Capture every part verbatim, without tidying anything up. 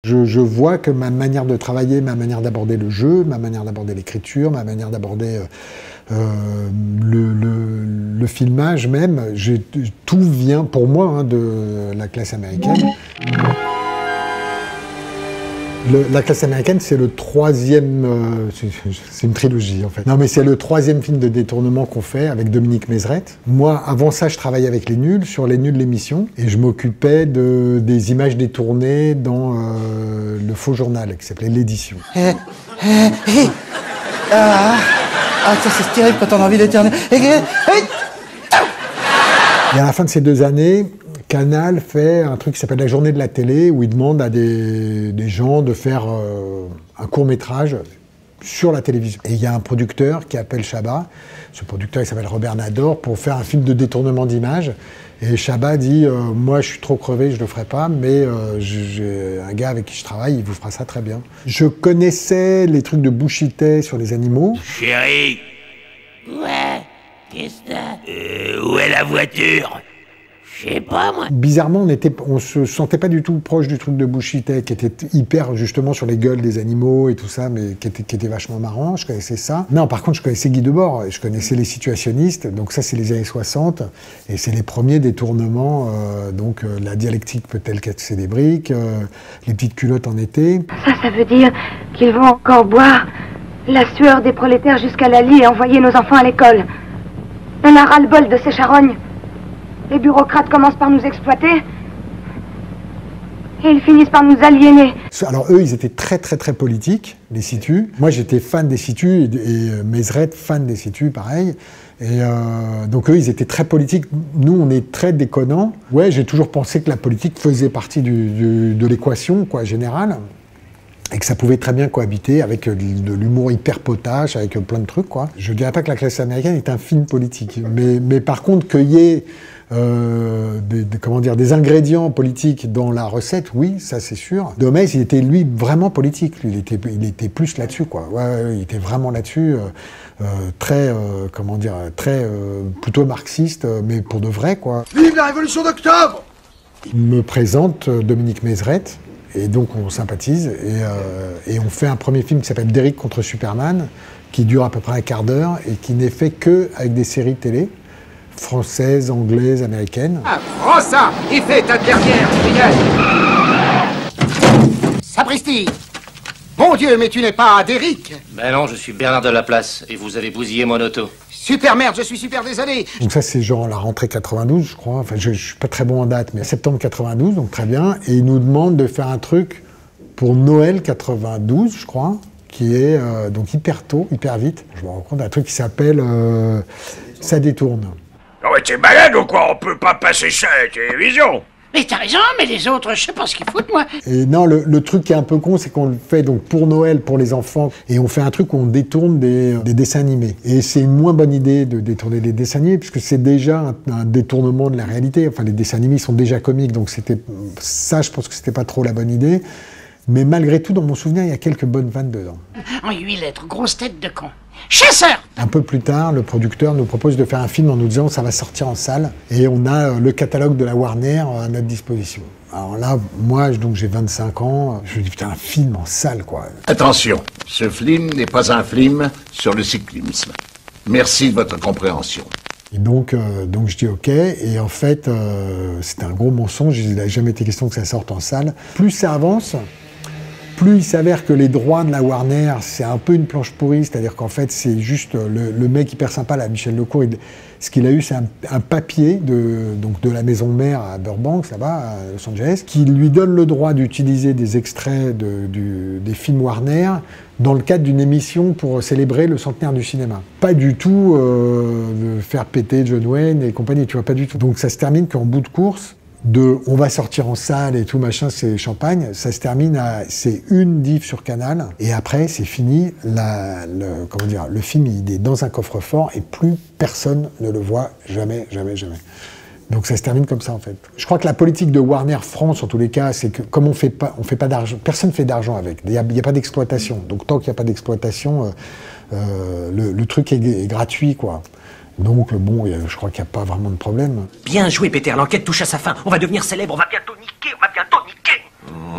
Je, je vois que ma manière de travailler, ma manière d'aborder le jeu, ma manière d'aborder l'écriture, ma manière d'aborder euh, le, le, le filmage même, tout vient pour moi hein, de la classe américaine. Le, la classe américaine, c'est le troisième, euh, c'est une trilogie en fait. Non mais c'est le troisième film de détournement qu'on fait avec Dominique Mézrette. Moi, avant ça, je travaillais avec Les Nuls, sur Les Nuls l'émission, et je m'occupais de, des images détournées dans euh, le faux journal qui s'appelait L'Édition. Eh, eh, eh. Ah, ah, ça c'est terrible quand on a envie d'éternuer. Eh, eh, eh. Et à la fin de ces deux années, Canal fait un truc qui s'appelle la journée de la télé, où il demande à des, des gens de faire euh, un court-métrage sur la télévision. Et il y a un producteur qui appelle Chabat, ce producteur il s'appelle Robert Nador, pour faire un film de détournement d'image. Et Chabat dit euh, « Moi je suis trop crevé, je le ferai pas, mais euh, j'ai un gars avec qui je travaille, il vous fera ça très bien. » Je connaissais les trucs de Bouchité sur les animaux. Chérie. Ouais, qu'est-ce que t'as? Euh, où est la voiture? Je sais pas, moi. Bizarrement, on était, on se sentait pas du tout proche du truc de Bouchité, qui était hyper justement sur les gueules des animaux et tout ça, mais qui était, qui était vachement marrant. Je connaissais ça. Non, par contre, je connaissais Guy Debord, je connaissais les situationnistes. Donc ça, c'est les années soixante, et c'est les premiers détournements. Euh, donc euh, la dialectique peut-elle casser des briques, euh, les petites culottes en été. Ça, ça veut dire qu'ils vont encore boire la sueur des prolétaires jusqu'à la lie et envoyer nos enfants à l'école. On a ras-le-bol de ces charognes. Les bureaucrates commencent par nous exploiter et ils finissent par nous aliéner. Alors eux, ils étaient très très très politiques, les situs. Moi, j'étais fan des situs et, et Mézrette, fan des situs, pareil. Et euh, donc eux, ils étaient très politiques. Nous, on est très déconnants. Ouais, j'ai toujours pensé que la politique faisait partie du, du, de l'équation, quoi, générale. Et que ça pouvait très bien cohabiter avec de l'humour hyper potache, avec plein de trucs, quoi. Je dirais pas que La classe américaine est un film politique. Mais, mais par contre, qu'il y ait Euh, des, des, comment dire, des ingrédients politiques dans la recette, oui, ça c'est sûr. Domez, il était lui vraiment politique, lui, il était, il était plus là-dessus, quoi. Ouais, ouais, il était vraiment là-dessus, euh, euh, très, euh, comment dire, très euh, plutôt marxiste, mais pour de vrai, quoi. Vive la Révolution d'octobre! Il me présente Dominique Mézrette, et donc on sympathise, et, euh, et on fait un premier film qui s'appelle Derrick contre Superman, qui dure à peu près un quart d'heure, et qui n'est fait que avec des séries télé. Française, anglaise, américaine. Ah, prends ça! Il fait ta dernière, Miguel! Sapristi! Mon Dieu, mais tu n'es pas Derrick! Ben non, je suis Bernard de Laplace, et vous avez bousillé mon auto. Super merde, je suis super désolé! Donc ça, c'est genre la rentrée quatre-vingt-douze, je crois. Enfin, je, je suis pas très bon en date, mais septembre quatre-vingt-douze, donc très bien. Et ils nous demandent de faire un truc pour Noël quatre-vingt-douze, je crois, qui est euh, donc hyper tôt, hyper vite. Je me rends compte d'un truc qui s'appelle euh, Ça détourne. Non mais t'es malade ou quoi? On peut pas passer ça à la télévision. Mais t'as raison, mais les autres, je sais pas ce qu'ils foutent, moi. Et non, le, le truc qui est un peu con, c'est qu'on le fait donc pour Noël, pour les enfants, et on fait un truc où on détourne des, des dessins animés. Et c'est une moins bonne idée de détourner les dessins animés, puisque c'est déjà un, un détournement de la réalité. Enfin, les dessins animés sont déjà comiques, donc c'était ça, je pense que c'était pas trop la bonne idée. Mais malgré tout, dans mon souvenir, il y a quelques bonnes vannes dedans. En huit lettres, grosse tête de con. Chasseur! Un peu plus tard, le producteur nous propose de faire un film en nous disant ça va sortir en salle, et on a le catalogue de la Warner à notre disposition. Alors là, moi, donc j'ai vingt-cinq ans, je me dis putain, un film en salle, quoi. Attention, ce film n'est pas un film sur le cyclisme. Merci de votre compréhension. Et donc, euh, donc je dis ok, et en fait, euh, c'était un gros mensonge, il n'a jamais été question que ça sorte en salle. Plus ça avance, plus il s'avère que les droits de la Warner, c'est un peu une planche pourrie, c'est-à-dire qu'en fait, c'est juste le, le mec hyper sympa, là, Michel Lecourt, il, ce qu'il a eu, c'est un, un papier de, donc de la maison mère à Burbank, là-bas, à Los Angeles, qui lui donne le droit d'utiliser des extraits de, du, des films Warner dans le cadre d'une émission pour célébrer le centenaire du cinéma. Pas du tout euh, de faire péter John Wayne et compagnie, tu vois, pas du tout. Donc ça se termine qu'en bout de course, de on va sortir en salle et tout machin, c'est champagne, ça se termine à c'est une diff sur Canal, et après c'est fini, la, le, comment dire, le film il est dans un coffre-fort et plus personne ne le voit, jamais, jamais, jamais. Donc ça se termine comme ça en fait. Je crois que la politique de Warner France en tous les cas, c'est que comme on fait pas, on fait pas d'argent, personne fait d'argent avec, il n'y a, a pas d'exploitation, donc tant qu'il n'y a pas d'exploitation, euh, euh, le, le truc est, est gratuit quoi. Donc, bon, je crois qu'il n'y a pas vraiment de problème. Bien joué, Peter, l'enquête touche à sa fin. On va devenir célèbre, on va bientôt niquer, on va bientôt niquer.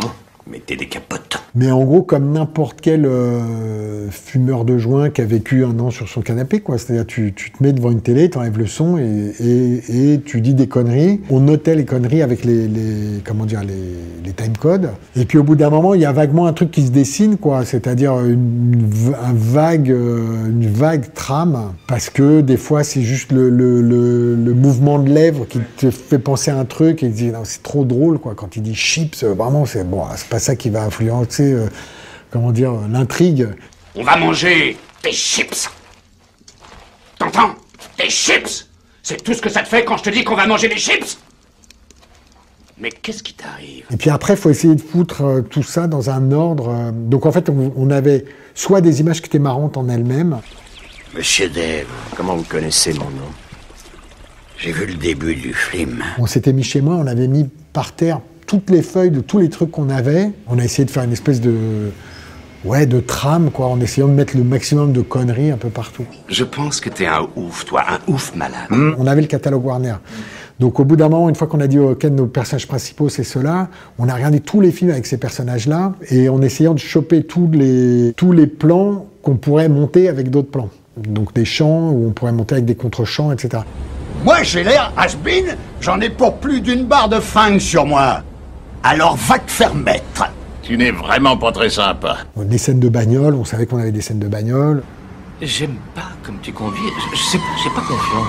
Mettez des capotes. Mais en gros, comme n'importe quel euh, fumeur de joint qui a vécu un an sur son canapé, quoi. C'est-à-dire, tu, tu te mets devant une télé, t'enlèves le son et, et, et tu dis des conneries. On notait les conneries avec les, les comment dire, les, les timecodes. Et puis au bout d'un moment, il y a vaguement un truc qui se dessine, quoi. C'est-à-dire une, un vague, euh, une vague trame, parce que des fois, c'est juste le, le, le, le mouvement de lèvres qui te fait penser à un truc et tu te dis, non, c'est trop drôle, quoi. Quand il dit chips, vraiment, c'est bon, c'est pas ça qui va influencer, euh, comment dire, l'intrigue. On va manger des chips. T'entends? Des chips. C'est tout ce que ça te fait quand je te dis qu'on va manger des chips? Mais qu'est-ce qui t'arrive? Et puis après, il faut essayer de foutre euh, tout ça dans un ordre. Euh, donc en fait, on, on avait soit des images qui étaient marrantes en elles-mêmes. Monsieur Dave, comment vous connaissez mon nom? J'ai vu le début du film. On s'était mis chez moi, on avait mis par terre toutes les feuilles de tous les trucs qu'on avait. On a essayé de faire une espèce de, ouais, de trame, quoi, en essayant de mettre le maximum de conneries un peu partout. Je pense que t'es un ouf, toi, un ouf malade. Mmh. On avait le catalogue Warner. Donc au bout d'un moment, une fois qu'on a dit ok, nos personnages principaux c'est ceux-là, on a regardé tous les films avec ces personnages-là et en essayant de choper tous les, tous les plans qu'on pourrait monter avec d'autres plans. Donc des champs où on pourrait monter avec des contre-champs, et cetera. Moi, j'ai l'air has-been, j'en ai pour plus d'une barre de fang sur moi. Alors va te faire mettre. Tu n'es vraiment pas très sympa. Des scènes de bagnole, on savait qu'on avait des scènes de bagnole. J'aime pas comme tu conduis. Je, je sais pas, j'ai pas confiance.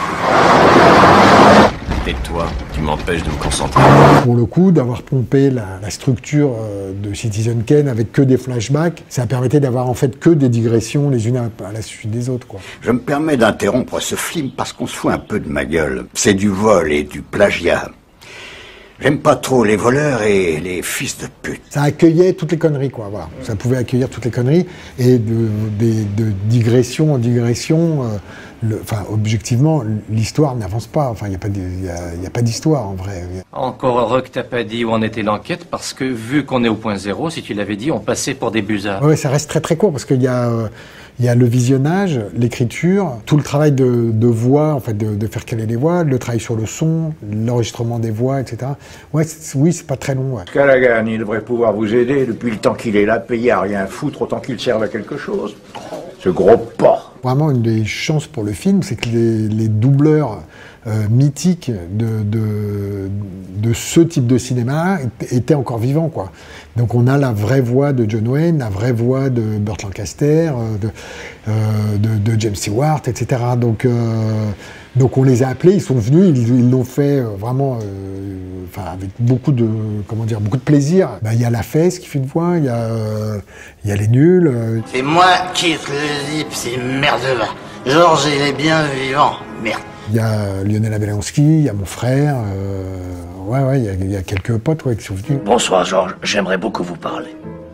Tais-toi, tu m'empêches de me concentrer. Pour le coup, d'avoir pompé la, la structure euh, de Citizen Kane avec que des flashbacks, ça permettait d'avoir en fait que des digressions les unes à, à la suite des autres, quoi. Je me permets d'interrompre ce film parce qu'on se fout un peu de ma gueule. C'est du vol et du plagiat. J'aime pas trop les voleurs et les fils de pute. Ça accueillait toutes les conneries, quoi, voilà. Ça pouvait accueillir toutes les conneries, et de, de, de digression en digression, euh, le, enfin, objectivement, l'histoire n'avance pas. Enfin, il n'y a pas de, y a, y a pas d'histoire, en vrai. Encore heureux que t'as pas dit où en était l'enquête, parce que vu qu'on est au point zéro, si tu l'avais dit, on passait pour des busards. Ouais, ça reste très très court, parce qu'il y a... Euh, Il y a le visionnage, l'écriture, tout le travail de, de voix, en fait, de, de faire caler les voix, le travail sur le son, l'enregistrement des voix, et cetera. Ouais, oui, c'est pas très long. Ouais. Callaghan, il devrait pouvoir vous aider depuis le temps qu'il est là, payé à rien foutre autant qu'il serve à quelque chose. Ce gros porc. Vraiment, une des chances pour le film, c'est que les, les doubleurs euh, mythiques de, de, de ce type de cinéma étaient encore vivants, quoi. Donc on a la vraie voix de John Wayne, la vraie voix de Burt Lancaster, de, euh, de, de James Stewart, et cetera. Donc, euh, donc on les a appelés, ils sont venus, ils l'ont fait vraiment, euh, enfin avec beaucoup de, comment dire, beaucoup de plaisir. Ben, y a La Fesse qui fait une voix, il y a, euh, y a Les Nuls. Euh. C'est moi qui te le dis, ces merdes-là. Georges, il est bien vivant, merde. Il y a Lionel Abelansky, il y a mon frère, euh, ouais, ouais, il y a, il y a quelques potes, ouais, qui sont venus. Bonsoir, Georges, j'aimerais beaucoup vous parler.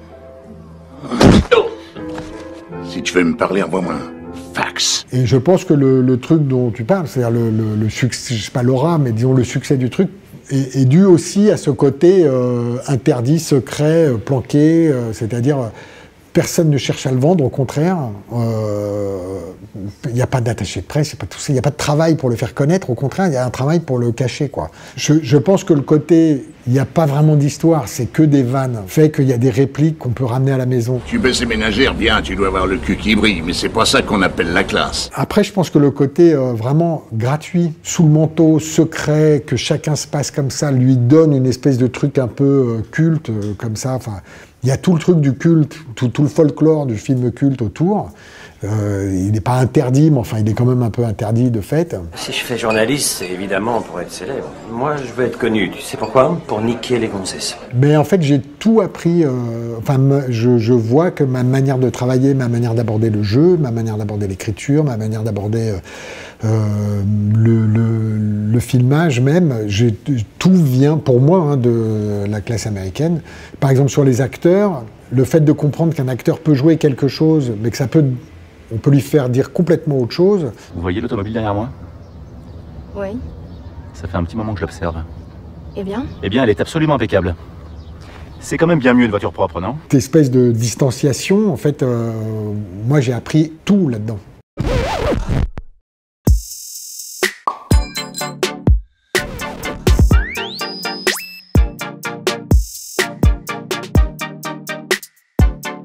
Si tu veux me parler, envoie-moi un fax. Et je pense que le, le truc dont tu parles, c'est-à-dire le, le, le succès, je sais pas l'aura, mais disons le succès du truc, est, est dû aussi à ce côté euh, interdit, secret, euh, planqué, euh, c'est-à-dire... Euh, personne ne cherche à le vendre, au contraire. Il euh, n'y a pas d'attaché de presse, il n'y a pas tout ça, il n'y a pas de travail pour le faire connaître, au contraire, il y a un travail pour le cacher, quoi. Je, je pense que le côté, il n'y a pas vraiment d'histoire, c'est que des vannes, fait qu'il y a des répliques qu'on peut ramener à la maison. Tu baisses les ménagères, bien, tu dois avoir le cul qui brille, mais c'est pas ça qu'on appelle la classe. Après, je pense que le côté euh, vraiment gratuit, sous le manteau, secret, que chacun se passe comme ça, lui donne une espèce de truc un peu euh, culte, euh, comme ça, enfin... Il y a tout le truc du culte, tout, tout le folklore du film culte autour. Euh, il n'est pas interdit, mais enfin, il est quand même un peu interdit de fait. Si je fais journaliste, c'est évidemment pour être célèbre. Moi, je veux être connu. Tu sais pourquoi? Pour niquer les gonzesses. Mais en fait, j'ai tout appris. Euh, enfin, je, je vois que ma manière de travailler, ma manière d'aborder le jeu, ma manière d'aborder l'écriture, ma manière d'aborder euh, euh, le, le, le filmage même, tout vient pour moi hein, de la classe américaine. Par exemple, sur les acteurs, le fait de comprendre qu'un acteur peut jouer quelque chose, mais que ça peut... On peut lui faire dire complètement autre chose. Vous voyez l'automobile derrière moi? Oui. Ça fait un petit moment que je l'observe. Eh bien? Eh bien, elle est absolument impeccable. C'est quand même bien mieux une voiture propre, non? Cette espèce de distanciation, en fait, euh, moi j'ai appris tout là-dedans.